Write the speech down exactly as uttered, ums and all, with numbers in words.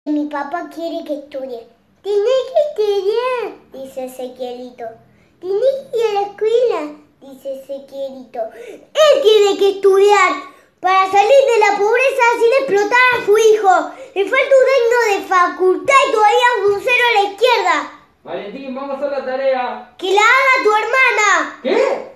Mi papá quiere que estudie. Tenés que estudiar, dice Ezequielito. Tenés que ir a la escuela, dice Ezequielito. Él tiene que estudiar para salir de la pobreza sin explotar a su hijo. Le falta un año de facultad y todavía un cero a la izquierda. Valentín, vamos a hacer la tarea. ¡Que la haga tu hermana! ¿Qué?